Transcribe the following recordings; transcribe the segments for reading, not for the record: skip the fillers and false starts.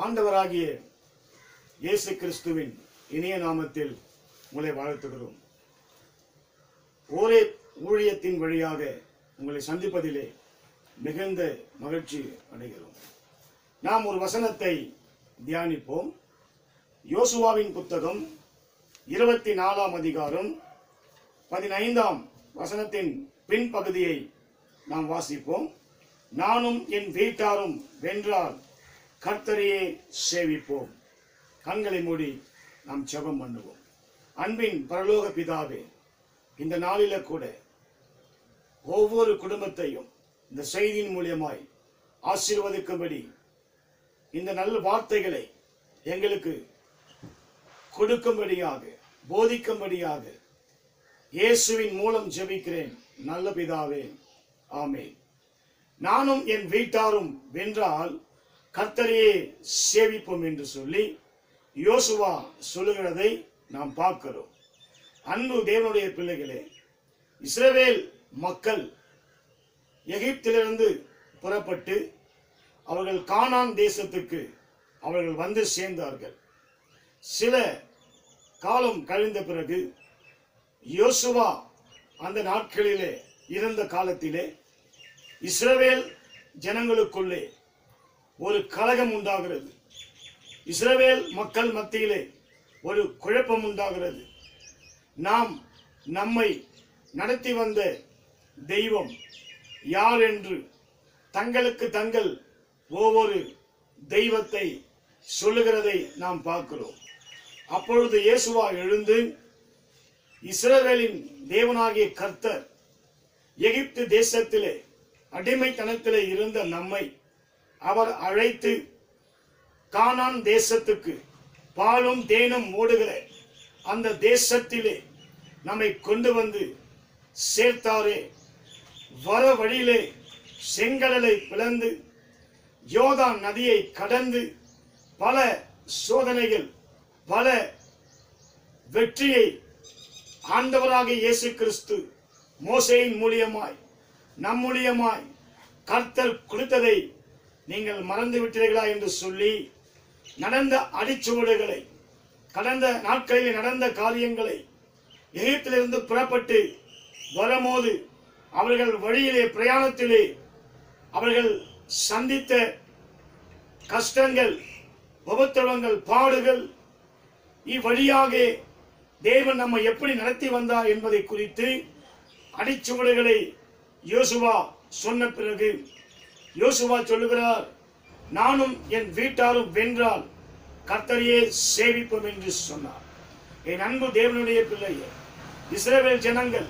ஆண்டவராகிய இயேசு கிறிஸ்துவின் இனிய நாமத்தில் உங்களை வாழ்த்துகிறோம். ஒரே ஊழியத்தின் வழியாக உங்களை சந்திப்பதிலே மிகுந்த மகிழ்ச்சி அடைகிறோம். நாம் ஒரு வசனத்தை தியானிப்போம். யோசுவாவின் புத்தகம் 24ஆம் அதிகாரம் 15ஆம் வசனத்தின் பின்பகுதியை நாம் வாசிப்போம். நானும் என் வீட்டாரும் வென்றால் கர்த்தரையே சேவிப்போம். கண்களை மூடி நாம் ஜெபம் பண்ணுவோம். அன்பின் பரலோக பிதாவே, இந்த நாளில கூட ஒவ்வொரு குடும்பத்தையும் இந்த செய்தியின் மூலியமாய் ஆசீர்வதிக்கும்படி இந்த நல்ல வார்த்தைகளை எங்களுக்கு கொடுக்கும்படியாக போதிக்கும்படியாக இயேசுவின் மூலம் ஜெபிக்கிறேன் நல்ல பிதாவே, ஆமென். நானும் என் வீட்டாரும் வென்றால் கர்த்தரையே சேவிப்போம் என்று சொல்லி யோசுவா சொல்லுகிறதை நாம் பார்க்கிறோம். அன்பு தேவனுடைய பிள்ளைகளே, இஸ்ரவேல் மக்கள் எகிப்திலிருந்து புறப்பட்டு அவர்கள் கானான் தேசத்துக்கு அவர்கள் வந்து சேர்ந்தார்கள். சில காலம் கழிந்த பிறகு யோசுவா அந்த நாட்களிலே இருந்த காலத்திலே இஸ்ரவேல் ஜனங்களுக்குள்ளே ஒரு கலகம் உண்டாகிறது. இஸ்ரவேல் மக்கள் மத்தியிலே ஒரு குழப்பம் உண்டாகிறது. நம்மை நடத்தி வந்த தெய்வம் யார் என்று தங்களுக்கு தங்கள் ஒவ்வொரு தெய்வத்தை சொல்லுகிறதை நாம் பார்க்கிறோம். அப்பொழுது யோசுவா எழுந்து இஸ்ரவேலின் தேவனாகிய கர்த்தர் எகிப்து தேசத்திலே அடிமைத்தனத்திலே இருந்த நம்மை அவர் அழைத்து கானான் தேசத்துக்கு பாலும் தேனும் ஓடுகிற அந்த தேசத்திலே நம்மை கொண்டு வந்து சேர்த்தாரே. வர வழியிலே செங்கடலை பிளந்து யோர்தான் நதியை கடந்து பல சோதனைகள் பல வெற்றியை ஆண்டவராக இயேசு கிறிஸ்து மோசேயின் மூலியமாய் நம் மூலியமாய் கர்த்தர் கொடுத்ததை நீங்கள் மறந்து விட்டீர்களா என்று சொல்லி நடந்த அடிச்சுவடுகளை, கடந்த நாட்களில் நடந்த காரியங்களை, எகிப்திலிருந்து புறப்பட்டு வரும்போது அவர்கள் வழியிலே பிரயாணத்திலே அவர்கள் சந்தித்த கஷ்டங்கள், உபத்திரவங்கள், பாடுகள், இவ்வழியாக தேவன் நம்மை எப்படி நடத்தி வந்தார் என்பதை குறித்து அடிச்சுவடுகளை யோசுவா சொன்ன பிறகு யோசுவா சொல்லுகிறார், நானும் என் வீட்டாரும் வென்றால் கர்த்தரையே சேவிப்போம் என்று சொன்னார். என் அன்பு தேவனுடைய பிள்ளையே, இஸ்ரவேல் ஜனங்கள்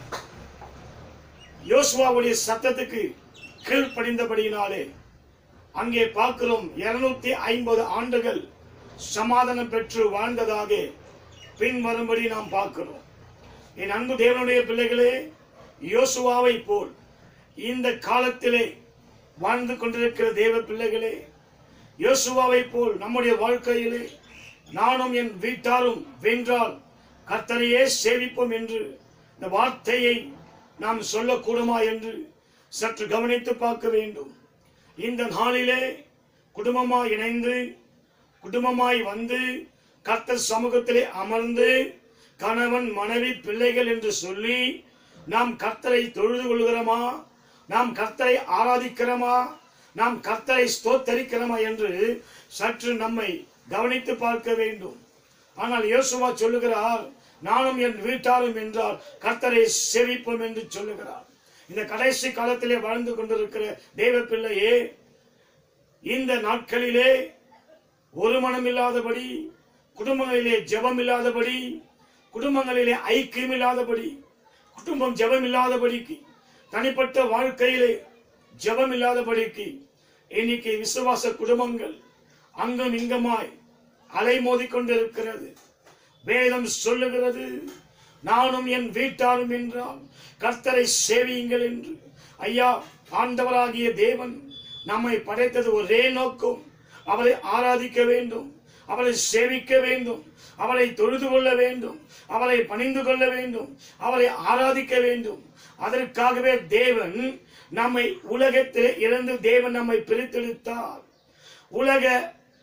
யோசுவாவுடைய சத்தத்துக்கு கீழ்ப்படிந்தபடியினாலே அங்கே பார்க்கிறோம் 250 ஆண்டுகள் சமாதானம் பெற்று வாழ்ந்ததாக பின் வரும்படி நாம் பார்க்கிறோம். என் அன்பு தேவனுடைய பிள்ளைகளே, யோசுவாவை போல் இந்த காலத்திலே வாழ்ந்து கொண்டிருக்கிற தேவ பிள்ளைகளே, யோசுவாவை போல் நம்முடைய வாழ்க்கையிலே நானும் என் வீட்டாரும் வென்றால் கர்த்தரையே சேவிப்போம் என்று இந்த வார்த்தையை நாம் சொல்லக்கூடுமா என்று சற்று கவனித்து பார்க்க வேண்டும். இந்த நாளிலே குடும்பமாய் இணைந்து குடும்பமாய் வந்து கர்த்தர் சமூகத்திலே அமர்ந்து கணவன் மனைவி பிள்ளைகள் என்று சொல்லி நாம் கர்த்தரை தொழுது கொள்கிறோமா, நாம் கர்த்தரை ஆராதிக்கிறோமா, நாம் கர்த்தரை ஸ்தோத்தரிக்கிறோமா என்று சற்று நம்மை கவனித்து பார்க்க வேண்டும். ஆனால் யோசுவா சொல்லுகிறார், நானும் என் வீட்டாரும் என்றால் கர்த்தரை சேவிப்போம் என்று சொல்லுகிறார். இந்த கடைசி காலத்திலே வாழ்ந்து கொண்டிருக்கிற தேவ பிள்ளையே, இந்த நாட்களிலே ஒரு மனம் இல்லாதபடி, குடும்பங்களிலே ஜெபம் இல்லாதபடி, குடும்பங்களிலே ஐக்கியம் இல்லாதபடி, குடும்பம் ஜெபம் இல்லாதபடிக்கு, தனிப்பட்ட வாழ்க்கையிலே ஜெபம் இல்லாதபடிக்கு இன்னைக்கு விசுவாச குடும்பங்கள் அங்கும் இங்குமாய் அலைமோதி கொண்டிருக்கிறது. வேதம் சொல்லுகிறது, நானும் என் வீட்டாரும் என்றால் கர்த்தரை சேவியுங்கள் என்று. ஐயா, ஆண்டவராகிய தேவன் நம்மை படைத்தது ஒரே நோக்கம், அவரை ஆராதிக்க வேண்டும், அவரை சேவிக்க வேண்டும், அவரை தொழுது கொள்ள வேண்டும், அவரை பணிந்து கொள்ள வேண்டும், அவரை ஆராதிக்க வேண்டும். அதற்காகவே தேவன் நம்மை உலகத்தில் இருந்து தேவன் நம்மை பிரித்தெடுத்தார். உலக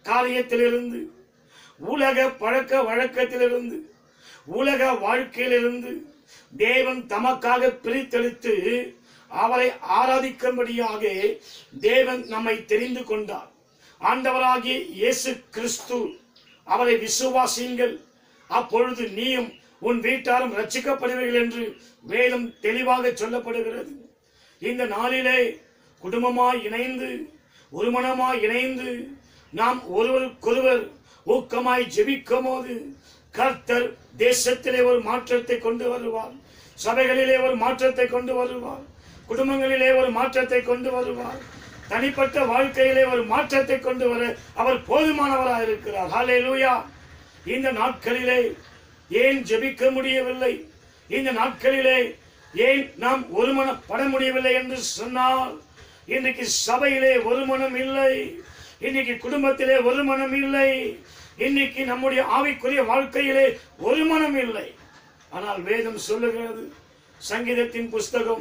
காரியத்திலிருந்து, உலக பழக்க வழக்கத்திலிருந்து, உலக வாழ்க்கையிலிருந்து தேவன் தமக்காக பிரித்தெடுத்து அவரை ஆராதிக்கும்படியாக தேவன் நம்மை தெரிந்து கொண்டார். ஆண்டவராகிய இயேசு கிறிஸ்து, அவரை விசுவாசியுங்கள், அப்பொழுது நீயும் உன் வீட்டாரும் ரட்சிக்கப்படுவீர்கள் என்று வேதம் தெளிவாக சொல்லப்படுகிறது. இந்த நாளிலே குடும்பமாய் இணைந்து, ஒரு மனமாய் இணைந்து நாம் ஒருவருக்கொருவர் ஊக்கமாய் ஜெபிக்கும் போது கர்த்தர் தேசத்திலே ஒரு மாற்றத்தை கொண்டு வருவார். சபைகளிலே ஒரு மாற்றத்தை கொண்டு வருவார். குடும்பங்களிலே ஒரு மாற்றத்தை கொண்டு வருவார். தனிப்பட்ட வாழ்க்கையிலே ஒரு மாற்றத்தை கொண்டு வர அவர் போதுமானவராக இருக்கிறார். ஹல்லேலூயா. இந்த நாட்களிலே ஏன் ஜெபிக்க முடியவில்லை? இந்த நாட்களிலே ஏன் நாம் ஒருமனப்பட முடியவில்லை என்று சொன்னால், இன்றைக்கு சபையிலே ஒரு மனம் இல்லை, இன்னைக்கு குடும்பத்திலே ஒரு மனம் இல்லை, இன்னைக்கு நம்முடைய ஆவிக்குரிய வாழ்க்கையிலே ஒரு மனம் இல்லை. ஆனால் வேதம் சொல்லுகிறது, சங்கீதத்தின் புஸ்தகம்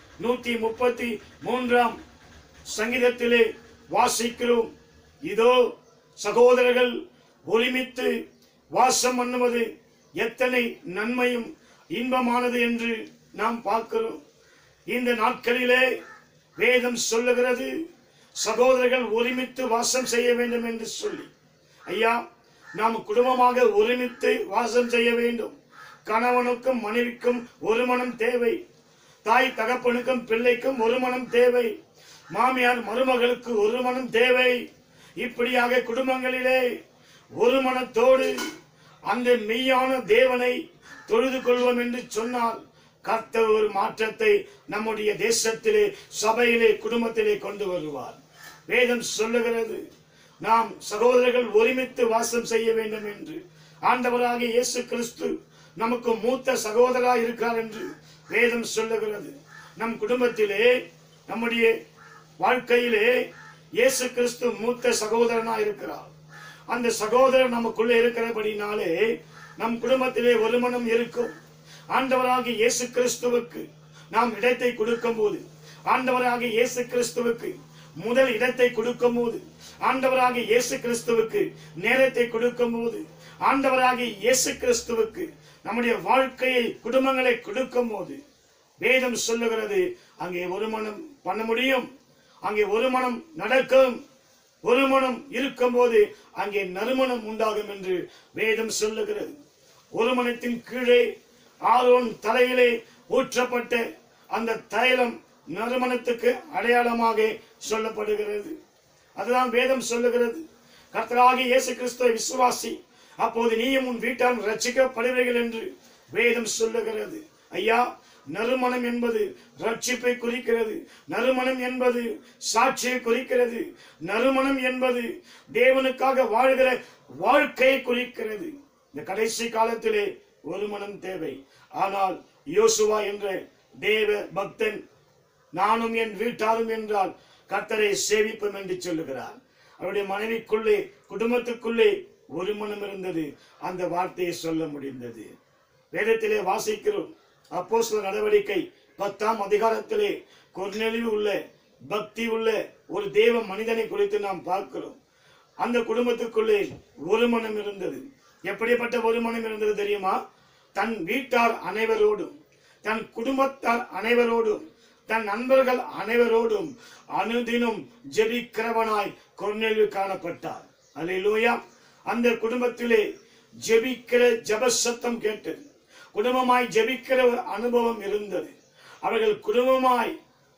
133 சங்கீதத்திலே வாசிக்கிறோம், இதோ சகோதரர்கள் ஒருமித்து வாசம் பண்ணுவது எத்தனை நன்மையும் இன்பமானது என்று நாம் பார்க்கிறோம். இந்த நாட்களிலே வேதம் சொல்லுகிறது, சகோதரர்கள் ஒருமித்து வாசம் செய்ய வேண்டும் என்று சொல்லி. ஐயா, நாம் குடும்பமாக ஒருமித்து வாசம் செய்ய வேண்டும். கணவனுக்கும் மனைவிக்கும் ஒரு மனம் தேவை. தாய் தகப்பனுக்கும் பிள்ளைக்கும் ஒரு மனம் தேவை. மாமியார் மருமகளுக்கு ஒரு மனம் தேவை. இப்படியாக குடும்பங்களிலே ஒரு மனத்தோடு அந்த மெய்யான தேவனை தொழுது கொள்வோம் என்று சொன்னால் கர்த்தர் ஒரு மாற்றத்தை நம்முடைய தேசத்திலே, சபையிலே, குடும்பத்திலே கொண்டு வருவார். வேதம் சொல்லுகிறது, நாம் சகோதரர்கள் ஒருமித்து வாசம் செய்ய வேண்டும் என்று. ஆண்டவராகிய இயேசு கிறிஸ்து நமக்கு மூத்த சகோதரராக இருக்கிறார் என்று வேதம் சொல்லுகிறது. நம் குடும்பத்திலே, நம்முடைய வாழ்க்கையிலே இயேசு கிறிஸ்து மூத்த சகோதரனாக இருக்கிறார். அந்த சகோதரர் நமக்குள்ளே இருக்கிறபடினாலே நம் குடும்பத்திலே ஒரு மனம் இருக்கும். ஆண்டவராகிய இயேசு கிறிஸ்துவுக்கு நாம் இடத்தை கொடுக்கும் போது, ஆண்டவராகிய இயேசு கிறிஸ்துவுக்கு முதல் இடத்தை கொடுக்கும் போது, ஆண்டவராகிய இயேசு கிறிஸ்துவுக்கு நேரத்தை கொடுக்கும் போது, ஆண்டவராகிய இயேசு கிறிஸ்துவுக்கு நம்முடைய வாழ்க்கையை, குடும்பங்களை கொடுக்கும் போது வேதம் சொல்லுகிறது, அங்கே ஒரு மனம் பண்ண முடியும், அங்கே ஒரு மனம் நடக்கும். ஒரு மனம் இருக்கும் போது அங்கே நறுமணம் உண்டாகும் என்று வேதம் சொல்லுகிறது. ஒரு மனத்தின் கீழே ஆரோன் தலையிலே ஊற்றப்பட்ட அந்த தைலம் நறுமணத்துக்கு அடையாளமாக சொல்லப்படுகிறது. அதுதான் வேதம் சொல்லுகிறது. கர்த்தராகிய இயேசு கிறிஸ்துவை விசுவாசி, அப்போது நீயும் உன் வீட்டாரும் ரட்சிக்கப்படுவீர்கள் என்று வேதம் சொல்லுகிறது. ஐயா, நறுமணம் என்பது ரட்சிப்பை குறிக்கிறது. நறுமணம் என்பது சாட்சியை குறிக்கிறது. நறுமணம் என்பது தேவனுக்காக வாழ்கிற வாழ்க்கையை குறிக்கிறது. இந்த கடைசி காலத்திலே ஒரு மனம் தேவை. ஆனால் யோசுவா என்ற தேவ பக்தன், நானும் என் வீட்டாரும் என்றால் கர்த்தரை சேவிப்போம் என்று சொல்லுகிறார். அவருடைய மனைவிக்குள்ளே, குடும்பத்துக்குள்ளே ஒரு மனம் இருந்தது. அந்த வார்த்தையை சொல்ல முடிந்தது. வேதத்திலே வாசிக்கிறோம். அப்போஸ்தலர் நடவடிக்கை 10ஆம் அதிகாரத்திலே கொர்நேலியு உள்ள பக்தி உள்ள ஒரு தேவ மனிதனை குறித்து நாம் பார்க்கிறோம். அந்த குடும்பத்துக்குள்ளே ஒரு மனம் இருந்தது. எப்படிப்பட்ட ஒரு மனம் இருந்தது தெரியுமா? தன் வீட்டார் அனைவரோடும், தன் குடும்பத்தார் அனைவரோடும், தன் நண்பர்கள் அனைவரோடும் அனுதினம் ஜெபிக்கிறவனாய் கொர்நேலியு காணப்பட்டார். அல்லேலூயா. அந்த குடும்பத்திலே ஜெபிக்கிற ஜெப சத்தம் கேட்டது. குடும்பமாய் ஜெபிக்கிற ஒரு அனுபவம் இருந்தது. அவர்கள் குடும்பமாய்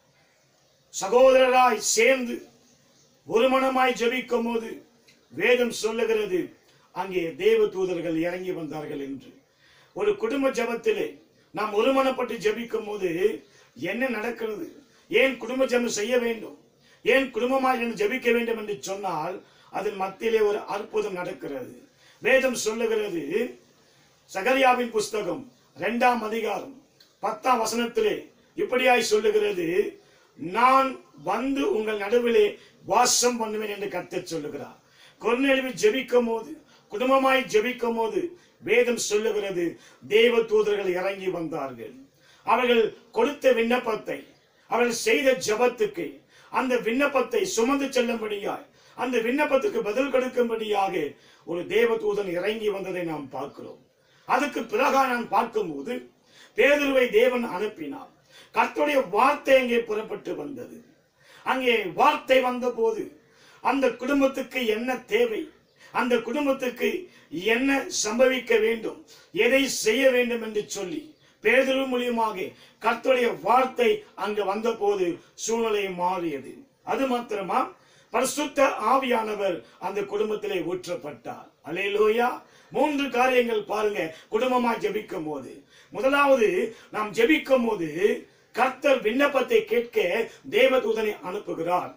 சகோதரராய் சேர்ந்து ஒரு மனமாய் ஜெபிக்கும் போது வேதம் சொல்லுகிறது, அங்கே தேவ தூதர்கள் இறங்கி வந்தார்கள் என்று. ஒரு குடும்ப ஜெபத்திலே நாம் ஒருமனப்பட்டு ஜெபிக்கும் போது என்ன நடக்கிறது? ஏன் குடும்ப ஜெபம் செய்ய வேண்டும், ஏன் குடும்பமாய் ஜெபிக்க வேண்டும் என்று சொன்னால் அதன் மத்தியிலே ஒரு அற்புதம் நடக்கிறது. வேதம் சொல்லுகிறது, சகரியாவின் புஸ்தகம் 2ஆம் அதிகாரம் 10ஆம் வசனத்திலே இப்படியாய் சொல்லுகிறது, நான் வந்து உங்கள் நடுவிலே வாசம் பண்ணுவேன் என்று கர்த்தர் சொல்லுகிறார். கொர்நேலியு ஜெபிக்கும் போது, குடும்பமாய் ஜெபிக்கும் போது வேதம் சொல்லுகிறது, தேவ தூதர்கள் இறங்கி வந்தார்கள். அவர்கள் கொடுத்த விண்ணப்பத்தை, அவர்கள் செய்த ஜெபத்துக்கு அந்த விண்ணப்பத்தை சுமந்து செல்லும்படியாய், அந்த விண்ணப்பத்துக்கு பதில் கொடுக்கும்படியாக ஒரு தேவதூதன் இறங்கி வந்ததை நாம் பார்க்கிறோம். அதுக்கு பிறகா நான் பார்க்கும்போது பேதுருவை தேவன் அனுப்பினார். கர்த்தருடைய வார்த்தை அங்கே புறப்பட்டு வந்தது. அங்கே வார்த்தை வந்த போது அந்த குடும்பத்துக்கு என்ன தேவை, அந்த குடும்பத்துக்கு என்ன சம்பவிக்க வேண்டும், எதை செய்ய வேண்டும் என்று சொல்லி பேதுரு மூலியமாக கர்த்தருடைய வார்த்தை அங்கு வந்த போது சூழ்நிலை மாறியது. அது மாத்திரமா, பரிசுத்த ஆவியானவர் அந்த குடும்பத்திலே ஊற்றப்பட்டார். அல்லேலூயா. 3 காரியங்கள் பாருங்க. குடும்பமாய் ஜெபிக்கும் போது, முதலாவது நாம் ஜெபிக்கும் போது கர்த்தர் விண்ணப்பத்தை கேட்க தேவதூதனை அனுப்புகிறார்.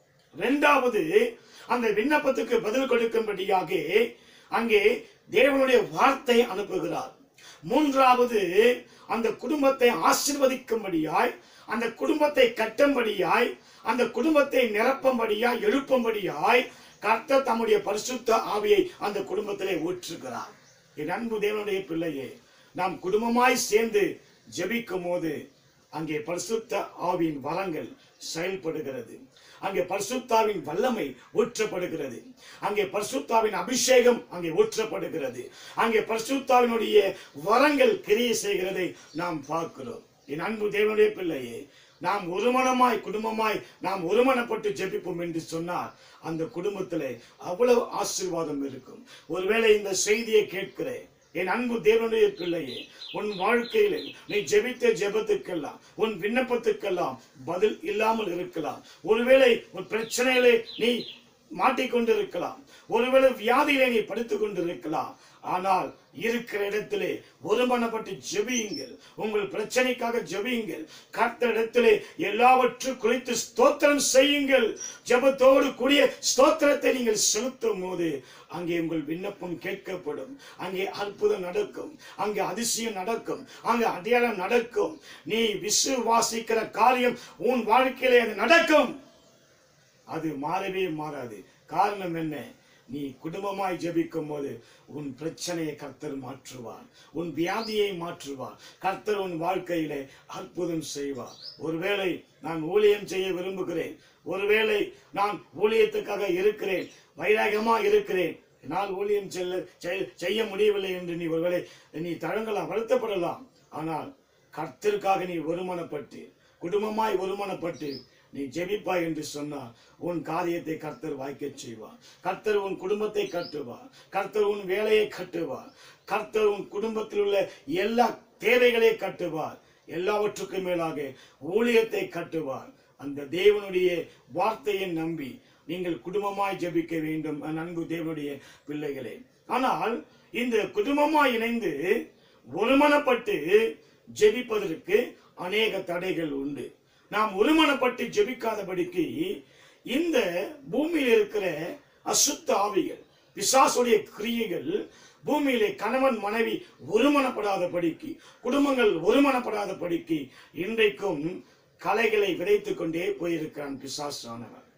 2வது, அந்த விண்ணப்பத்துக்கு பதில் கொடுக்கும்படியாக அங்கே தேவனுடைய வார்த்தை அனுப்புகிறார். 3வது, அந்த குடும்பத்தை ஆசீர்வதிக்கும்படியாய், அந்த குடும்பத்தை கட்டும்படியாய், அந்த குடும்பத்தை நிரப்பும்படியாய், எழுப்பும்படியாய் கர்த்தர் தம்முடைய பரிசுத்த ஆவியை அந்த குடும்பத்திலே ஊற்றுகிறார். என் அன்பு தேவனுடைய பிள்ளையே, நாம் குடும்பமாய் சேர்ந்து ஜெபிக்கும் போது அங்கே பரிசுத்த ஆவியின் வரங்கள் செயல்படுகிறது. அங்கே பரிசுத்தாவின் வல்லமை ஊற்றப்படுகிறது. அங்கே பரிசுத்தாவின் அபிஷேகம் அங்கே ஊற்றப்படுகிறது. அங்கே பரிசுத்தாவினுடைய வரங்கள் கிரியை செய்கிறதை நாம் பார்க்கிறோம். என் அன்பு தேவனுடைய பிள்ளையே, நாம் ஒருமனமாய் குடும்பமாய் நாம் ஒருமனப்பட்டு ஜெபிப்போம் என்று சொன்னால் அந்த குடும்பத்திலே அவ்வளவு ஆசீர்வாதம் இருக்கும். ஒருவேளை இந்த செய்தியை கேட்கிறேன் என் அன்பு தேவனுடைய பிள்ளையே, உன் வாழ்க்கையில நீ ஜெபித்த ஜெபத்துக்கெல்லாம், உன் விண்ணப்பத்துக்கெல்லாம் பதில் இல்லாமல் இருக்கலாம். ஒருவேளை உன் பிரச்சனையிலே நீ மாட்டிக்கொண்டிருக்கலாம். ஒருவேளை வியாதியிலே நீ படுத்துக் கொண்டிருக்கலாம். ஆனால் இருக்கிற இடத்திலே ஒருமனப்பட்டு ஜெபியுங்கள். உங்கள் பிரச்சனைக்காக ஜெபியுங்கள். கர்த்தரிடத்திலே எல்லாவற்றும் குறித்து ஸ்தோத்திரம் செய்யுங்கள். ஜெபத்தோடு கூடிய ஸ்தோத்திரத்தை நீங்கள் செலுத்தும் போது அங்கே உங்கள் விண்ணப்பம் கேட்கப்படும். அங்கே அற்புதம் நடக்கும். அங்கே அதிசயம் நடக்கும். அங்கே அடையாளம் நடக்கும். நீ விசுவாசிக்கிற காரியம் உன் வாழ்க்கையிலே அது நடக்கும். அது மாறவே மாறாது. காரணம் என்ன? நீ குடும்பமாய் ஜெபிக்கும் போது உன் பிரச்சனையை கர்த்தர் மாற்றுவார். உன் வியாதியை மாற்றுவார். கர்த்தர் உன் வாழ்க்கையிலே அற்புதம் செய்வார். ஒருவேளை நான் ஊழியம் செய்ய விரும்புகிறேன், ஒருவேளை நான் ஊழியத்துக்காக இருக்கிறேன், வைராகமா இருக்கிறேன், என்னால் ஊழியம் செய்ய முடியவில்லை என்று நீ ஒருவேளை நீ தழங்கலாம், வருத்தப்படலாம். ஆனால் கர்த்தருக்காக நீ ஒருமனப்பட்டு குடும்பமாய் ஒருமனப்பட்டு நீ ஜெபிப்பாய் என்று சொன்னால் உன் காரியத்தை கர்த்தர் வாய்க்க செய்வார். கர்த்தர் உன் குடும்பத்தை கட்டுவார். கர்த்தர் உன் வேலையை கட்டுவார். கர்த்தர் உன் குடும்பத்தில் உள்ள எல்லா தேவைகளை கட்டுவார். எல்லாவற்றுக்கும் மேலாக ஊழியத்தை கட்டுவார். அந்த தேவனுடைய வார்த்தையை நம்பி நீங்கள் குடும்பமாய் ஜெபிக்க வேண்டும் அன்பு தேவனுடைய பிள்ளைகளே. ஆனால் இந்த குடும்பமாய் இணைந்து ஒருமனப்பட்டு ஜெபிப்பதற்கு அநேக தடைகள் உண்டு. நாம் ஒருமனப்பட்டு ஜெபிக்காதபடிக்கு இந்த பூமியில் இருக்கிற அசுத்த ஆவிகள், பிசாசுடைய கிரியைகள் பூமியிலே கணவன் மனைவி ஒருமனப்படாதபடிக்கு, குடும்பங்கள் ஒருமனப்படாதபடிக்கு இன்றைக்கும் கலைகளை விதைத்துக் கொண்டே போயிருக்கிறான் பிசாசானவன்.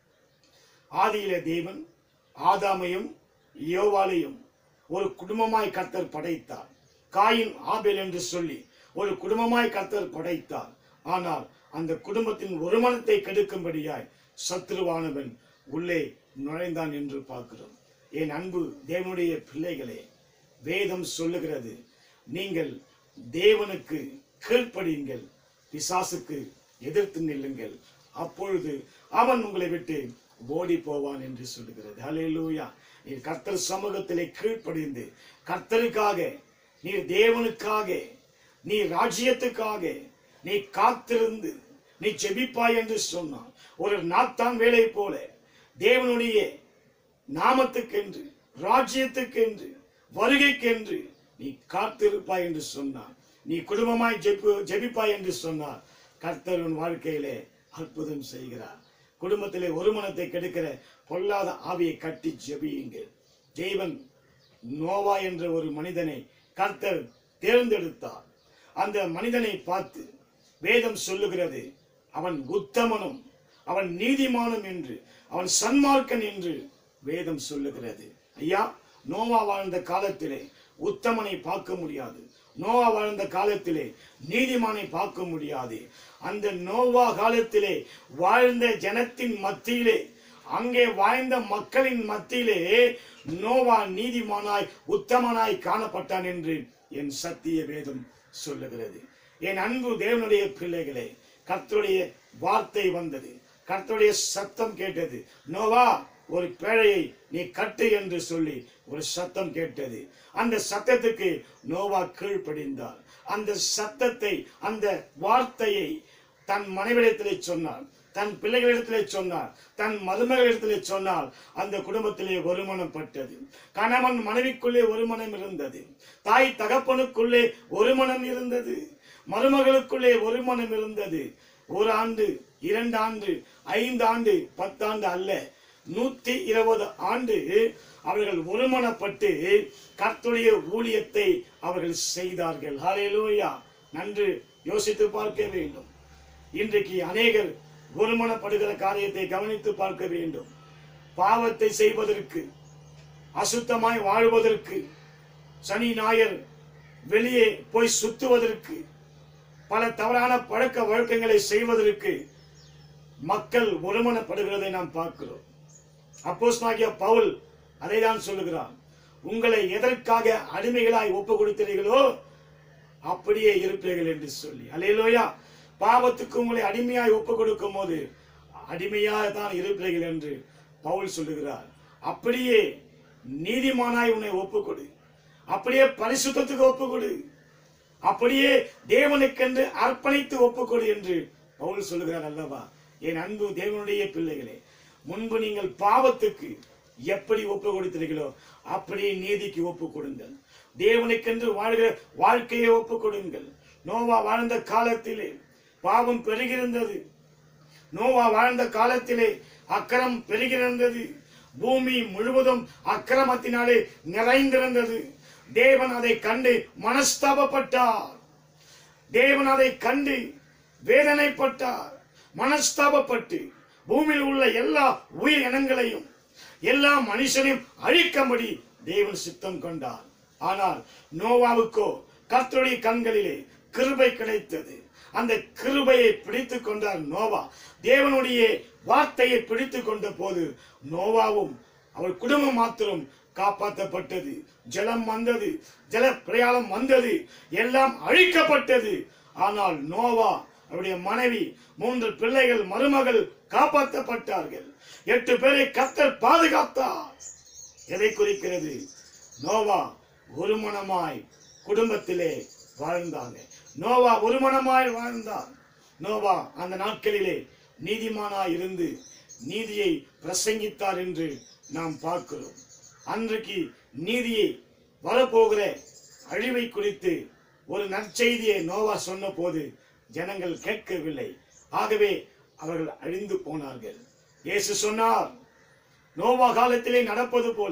ஆதியிலே தேவன் ஆதாமையும் யோவாளையும் ஒரு குடும்பமாய் கர்த்தர் படைத்தார். காயின் ஆபேல் என்று சொல்லி ஒரு குடும்பமாய் கர்த்தர் படைத்தார். ஆனால் அந்த குடும்பத்தின் ஒருமனத்தை கெடுக்கும்படியாய் சத்ருவானவன் உள்ளே நுழைந்தான் என்று பார்க்கிறோம். என் அன்பு தேவனுடைய பிள்ளைகளே, வேதம் சொல்லுகிறது, நீங்கள் தேவனுக்கு கீழ்ப்படியுங்கள், பிசாசுக்கு எதிர்த்து நில்லுங்கள், அப்பொழுது அவன் உங்களை விட்டு ஓடி போவான் என்று சொல்லுகிறது. ஹல்லேலூயா. நீ கர்த்தர் சமூகத்திலே கீழ்ப்படிந்து கர்த்தருக்காக, நீ தேவனுக்காக, நீ ராஜ்யத்துக்காக நீ காத்திருந்து நீ ஜெபிப்பாய் என்று சொன்னான். ஒரு நாத்தான் வேலை போல தேவனுடைய நாமத்துக்கென்று, ராஜ்யத்துக்கென்று, வருகைக்கென்று நீ காத்திருப்பாய் என்று சொன்னான். நீ குடும்பமாய் ஜெபிப்பாய் என்று சொன்னார். கர்த்தர் உன் வாழ்க்கையிலே அற்புதம் செய்கிறார். குடும்பத்திலே ஒருமனத்தை கெடுக்கிற பொல்லாத ஆவியை கட்டி ஜெபியுங்கள். தேவன் நோவா என்ற ஒரு மனிதனை கர்த்தர் தேர்ந்தெடுத்தார். அந்த மனிதனை பார்த்து வேதம் சொல்லுகிறது, அவன் உத்தமனும் அவன் நீதிமானும் என்று, அவன் சன்மார்க்கன் என்று வேதம் சொல்லுகிறது. ஐயா, நோவா வாழ்ந்த காலத்திலே உத்தமனை பார்க்க முடியாது. நோவா வாழ்ந்த காலத்திலே நீதிமானை பார்க்க முடியாது. அந்த நோவா காலத்திலே வாழ்ந்த ஜனத்தின் மத்தியிலே அங்கே வாழ்ந்த மக்களின் மத்தியிலே நோவா நீதிமானாய் உத்தமனாய் காணப்பட்டான் என்று என் சத்திய வேதம் சொல்லுகிறது. என் அன்பு தேவனுடைய பிள்ளைகளே, கர்த்தருடைய வார்த்தை வந்தது, கர்த்தருடைய சத்தம் கேட்டது. நோவா, ஒரு பேழையை நீ கட்டு என்று சொல்லி ஒரு சத்தம் கேட்டது. அந்த சத்தத்துக்கு நோவா கீழ்ப்படிந்தார். அந்த சத்தத்தை, அந்த வார்த்தையை தன் மனைவிடத்திலே சொன்னார், தன் பிள்ளைகளிடத்திலே சொன்னார், தன் மருமகளிடத்திலே சொன்னால் அந்த குடும்பத்திலே ஒருமனப்பட்டது. கணவன் மனைவிக்குள்ளே ஒரு மனம் இருந்தது, தாய் தகப்பனுக்குள்ளே ஒரு மனம் இருந்தது, மருமகளுக்குள்ளே ஒரு மனம் இருந்தது. 1 ஆண்டு, 2 ஆண்டு, 5 ஆண்டு, 10 ஆண்டு அல்ல, 120 ஆண்டு அவர்கள் ஒருமனப்பட்டு கர்த்தருடைய ஊழியத்தை அவர்கள் செய்தார்கள். ஹல்லேலூயா! நன்று யோசித்து பார்க்க வேண்டும். இன்றைக்கு அநேகர் ஒருமனப்படுகிற காரியத்தை கவனித்து பார்க்க வேண்டும். பாவத்தை செய்வதற்கு, அசுத்தமாய் வாழ்வதற்கு, சனி ஞாயிறு வெளியே போய் சுத்துவதற்கு, பல தவறான பழக்க வழக்கங்களை செய்வதற்கு மக்கள் ஒருமனப்படுகிறதை நாம் பார்க்கிறோம். அப்போஸ்தலனாகிய பவுல் அதை தான் சொல்லுகிறார். உங்களை எதற்காக அடிமைகளாய் ஒப்பு கொடுத்தீர்களோ அப்படியே இருப்பீர்கள் என்று சொல்லி. அல்லேலூயா! பாவத்துக்கு உங்களை அடிமையாய் ஒப்பு கொடுக்கும் போது அடிமையாக தான் இருப்பீர்கள் என்று பவுல் சொல்லுகிறார். அப்படியே நீதிமானாய் உன்னை ஒப்புக்கொடு, அப்படியே பரிசுத்தத்துக்கு ஒப்புக்கொடு, அப்படியே தேவனுக்கென்று அர்ப்பணித்து ஒப்புக்கொடு என்று பவுல் சொல்லுகிறார் அல்லவா? என் அன்பு தேவனுடைய பிள்ளைகளே, முன்பு நீங்கள் பாவத்துக்கு எப்படி ஒப்பு கொடுத்தீர்களோ அப்படியே நீதிக்கு ஒப்பு கொடுங்கள். தேவனுக்கென்று வாழ்கிற வாழ்க்கையை ஒப்பு கொடுங்கள். நோவா வாழ்ந்த காலத்திலே பாவம் பெருகிருந்தது. நோவா வாழ்ந்த காலத்திலே அக்கிரமம் பெருகிருந்தது. பூமி முழுவதும் அக்கிரமத்தினாலே நிறைந்திருந்தது. தேவன் அதை கண்டு மனஸ்தாபப்பட்டார். தேவன் அதை கண்டு வேதனைப்பட்டார். மனஸ்தாபப்பட்டு பூமியில் உள்ள எல்லா உயிர் இனங்களையும், எல்லா மனுஷனையும் அழிக்கும்படி தேவன் சித்தம் கொண்டார். ஆனால் நோவாவுக்கோ கர்த்தருடைய கண்களிலே கிருபை கிடைத்தது. அந்த கிருபையை பிடித்துக் கொண்டார் நோவா. தேவனுடைய வார்த்தையை பிடித்துக் கொண்ட போது நோவாவும் அவள் குடும்பம் மாத்திரம் காப்பாற்றப்பட்டது. ஜலம் வந்தது, ஜல பிரயாணம் வந்தது, எல்லாம் அழிக்கப்பட்டது. ஆனால் நோவா, அவருடைய மனைவி, 3 பிள்ளைகள், மருமகள் காப்பாற்றப்பட்டார்கள். 8 பேரை கர்த்தர் பாதுகாத்தார். எதை குறிக்கிறது? நோவா ஒருமனமாய் குடும்பத்திலே வாழ்ந்தாங்க. நோவா ஒருமனமாய் வாழ்ந்தார். நோவா அந்த நாட்களிலே நீதிமானாய் இருந்து நீதியை பிரசங்கித்தார் என்று நாம் பார்க்கிறோம். அன்றைக்கு நீதியை வரப்போகிற அழிவை குறித்து ஒரு நற்செய்தியை நோவா சொன்ன போது ஜனங்கள் கேட்கவில்லை. ஆகவே அவர்கள் அழிந்து போனார்கள். இயேசு சொன்னார், நோவா காலத்திலே நடப்பது போல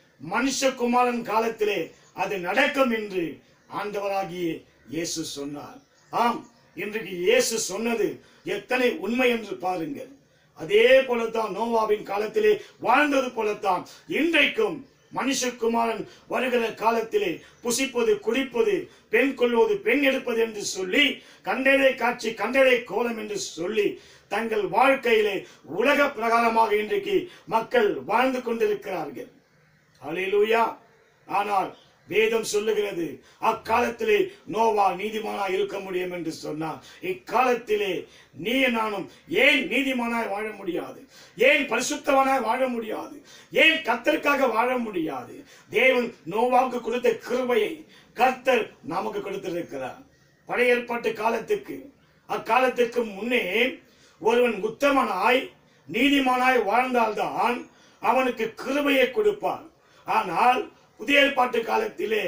மனுஷகுமாரன் காலத்திலே அது நடக்கும் என்று ஆண்டவராகிய இயேசு சொன்னார். ஆம், இன்றைக்கு இயேசு சொன்னது எத்தனை உண்மை என்று பாருங்கள். அதே போலத்தான் நோவாவின் காலத்திலே வாழ்ந்தது போலத்தான் இன்றைக்கும் மனுஷகுமாரன் வருகிற காலத்திலே புசிப்பது, குடிப்பது, பெண் கொள்வது, பெண் எடுப்பது என்று சொல்லி, கண்டதே காட்சி கண்டதே கோலம் என்று சொல்லி தங்கள் வாழ்க்கையிலே உலக பிரகாரமாக இன்றைக்கு மக்கள் வாழ்ந்து கொண்டிருக்கிறார்கள். அல்லேலூயா! ஆனால் வேதம் சொல்லுகிறது, அக்காலத்திலே நோவா நீதிமானாய் இருக்க முடியும் என்று சொன்னார். இக்காலத்திலே நீ நானும் ஏன் நீதிமானாய் வாழ முடியாது? ஏன் பரிசுத்தவானாய் வாழ முடியாது? ஏன் கர்த்தருக்காக வாழ முடியாது? தேவன் நோவாவுக்கு கொடுத்த கிருபையை கர்த்தர் நமக்கு கொடுத்திருக்கிறார். பழைய ஏற்பாட்டு காலத்துக்கு, அக்காலத்துக்கு முன்னே ஒருவன் உத்தமனாய் நீதிமானாய் வாழ்ந்தால்தான் அவனுக்கு கிருபையை கொடுப்பார். ஆனால் புதிய ஏற்பாட்டு காலத்திலே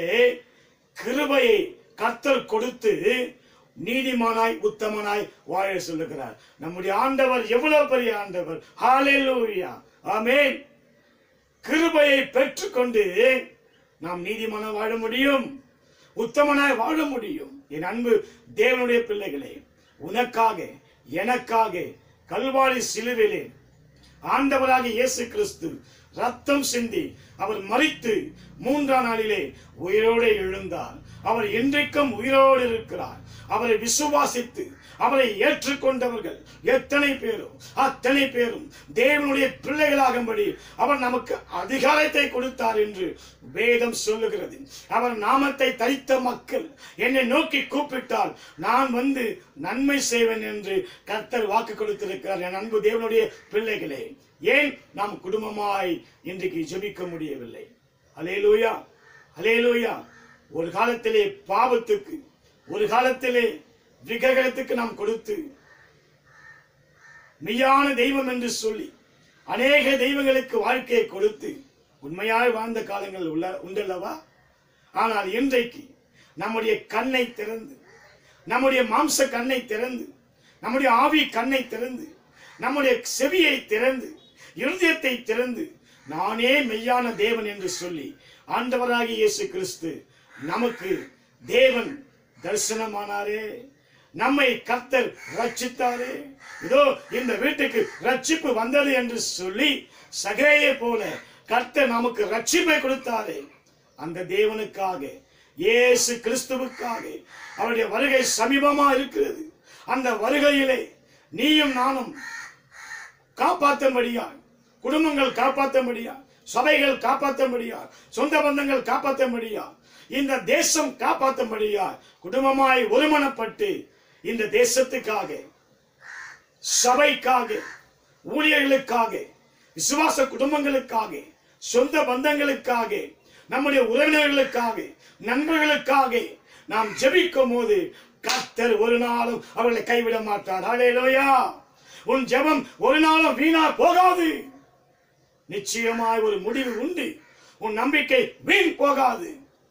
கிருபையை கர்த்தர் கொடுத்து நீதிமானாய் உத்தமனாய் வாழ சொல்லுகிறார். நம்முடைய ஆண்டவர் எவ்வளவு பெரிய ஆண்டவர்! ஹல்லேலூயா! ஆமென். கிருபையை பெற்றுக்கொண்டு நாம் நீதிமானாய் வாழ முடியும், உத்தமனாய் வாழ முடியும். என் அன்பு தேவனுடைய பிள்ளைகளே, உனக்காக எனக்காக கல்வாரி சிலுவையிலே ஆண்டவராகிய இயேசு கிறிஸ்து ரத்தம் சிந்தி அவர் மரித்து 3ஆம் நாளிலே உயிரோடு எழுந்தார். அவர் இன்றைக்கும் உயிரோடு இருக்கிறார். அவரை விசுவாசித்து அவரை ஏற்றுக்கொண்டவர்கள் எத்தனை பேரும் அத்தனை பேரும் தேவனுடைய பிள்ளைகளாகும்படி அவர் நமக்கு அதிகாரத்தை கொடுத்தார் என்று வேதம் சொல்லுகிறது. அவர் நாமத்தை தரித்த மக்கள் என்னை நோக்கி கூப்பிட்டால் நான் வந்து நன்மை செய்வேன் என்று கர்த்தர் வாக்கு கொடுத்திருக்கிறார். என் அன்பு தேவனுடைய பிள்ளைகளே, ஏன் நாம் குடும்பமாய் இன்றைக்கு ஜெபிக்க முடியவில்லை? அல்லேலூயா, அல்லேலூயா. ஒரு காலத்திலே பாவத்துக்கு, ஒரு காலத்திலே விக்கிரகத்துக்கு நாம் கொடுத்து மெய்யான தெய்வம் என்று சொல்லி அநேக தெய்வங்களுக்கு வாழ்க்கையை கொடுத்து உண்மையாய் வாழ்ந்த காலங்கள் உண்டல்லவா? ஆனால் இன்றைக்கு நம்முடைய கண்ணை திறந்து, நம்முடைய மாம்ச கண்ணை திறந்து, நம்முடைய ஆவி கண்ணை திறந்து, நம்முடைய செவியை திறந்து, இருதயத்தை திறந்து நானே மெய்யான தேவன் என்று சொல்லி ஆண்டவராகிய இயேசு கிறிஸ்து நமக்கு தேவன் தரிசனமானாரே. நம்மை கர்த்தர் ரட்சித்தாரே. இதோ இந்த வீட்டுக்கு ரட்சிப்பு வந்தது என்று சொல்லி சகேயை போல கர்த்தர் நமக்கு ரட்சிப்பை கொடுத்தாரே. அந்த தேவனுக்காக, இயேசு கிறிஸ்துவுக்காக அவருடைய வருகை சமீபமா இருக்கிறது. அந்த வருகையிலே நீயும் நானும் காப்பாற்றும்படியா, குடும்பங்கள் காப்பாற்றும்படியா, சபைகள் காப்பாற்றும்படியா, சொந்த பந்தங்கள் காப்பாற்றும்படியா, இந்த தேசம் காப்பாற்றும்படியா குடும்பமாய் ஒருமனப்பட்டு இந்த தேசத்துக்காக, சபைக்காக, ஊழியர்களுக்காக, விசுவாச குடும்பங்களுக்காக, சொந்த பந்தங்களுக்காக, நம்முடைய உறவினர்களுக்காக, நண்பர்களுக்காக நாம் ஜெபிக்கும் போது கர்த்தர் ஒரு நாளும் அவர்களை கைவிட மாட்டார். ஹல்லேலூயா. உன் ஜெபம் ஒரு நாளும் வீணா போகாது. நிச்சயமாய் ஒரு முடிவு உண்டு. உன் நம்பிக்கை வீண் போகாது.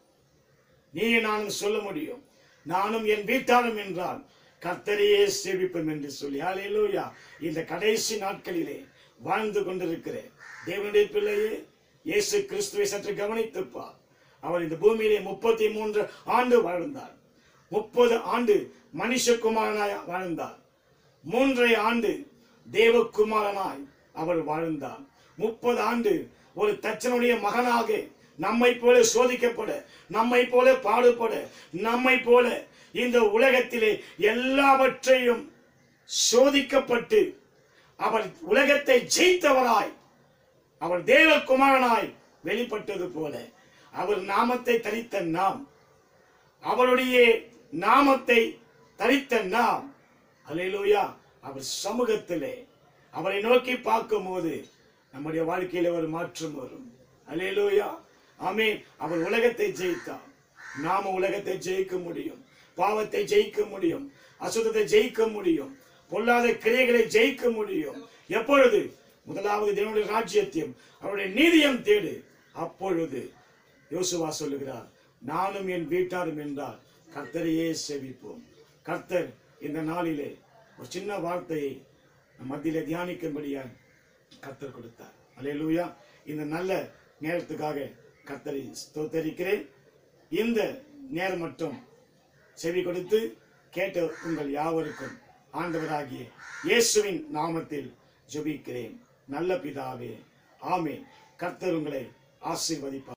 நீ நானும் சொல்ல முடியும், நானும் என் வீட்டாரும் என்றால் கர்த்தரையே சேவிப்போம் என்று சொல்லி. ஹல்லேலூயா. இந்த கடைசி நாட்களிலே வாழ்ந்து கொண்டிருக்கிற தேவனுடைய பிள்ளையே, இயேசு கிறிஸ்துவை சற்று கவனித்துப்பா. அவர் இந்த பூமியிலே 33 ஆண்டு வாழ்ந்தார். 30 ஆண்டு மனுஷகுமாரனாய் வாழ்ந்தார். 3 ஆண்டு தேவகுமாரனாய் அவர் வாழ்ந்தார். 30 ஆண்டு ஒரு தச்சனுடைய மகனாக நம்மை போல சோதிக்கப்பட, நம்மை போல பாடுபட, நம்மை போல இந்த உலகத்திலே எல்லாவற்றையும் சோதிக்கப்பட்டு அவர் உலகத்தை ஜெயித்தவராய், அவர் தேவகுமாரனாய் வெளிப்பட்டது போல அவர் நாமத்தை தரித்த நாம், அவருடைய நாமத்தை தரித்த நாம், அல்லேலூயா, அவர் சமூகத்திலே அவரை நோக்கி பார்க்கும் போது நம்முடைய வாழ்க்கையில ஒரு மாற்றம் வரும். அல்லேலூயா, ஆமென். அவர் உலகத்தை ஜெயித்தார். நாம உலகத்தை ஜெயிக்க முடியும், பாவத்தை ஜெயிக்க முடியும், அசுத்தத்தை ஜெயிக்க முடியும், பொல்லாத கிரியைகளை ஜெயிக்க முடியும். எப்பொழுது? முதலாவது தேவனுடைய ராஜ்யத்தையும் அவருடைய நீதியும் தேடு. அப்பொழுது யோசுவா சொல்லுகிறார், நானும் என் வீட்டாரும் என்றால் கர்த்தரையே சேவிப்போம். கர்த்தர் இந்த நாளிலே ஒரு சின்ன வார்த்தையை மத்தியிலே தியானிக்கும்படியாக கர்த்தர் கொடுத்தார். அல்லேலூயா. இந்த நல்ல நேரத்துக்காக கர்த்தரை ஸ்தோத்தரிக்கிறேன். இந்த நேரம் மட்டும் செவி கொடுத்து கேட்ட உங்கள் யாவருக்கும் ஆண்டவராகிய இயேசுவின் நாமத்தில் ஜெபிக்கிறேன். நல்ல பிதாவே, ஆமென். கர்த்தர் உங்களை ஆசீர்வதிப்பார்.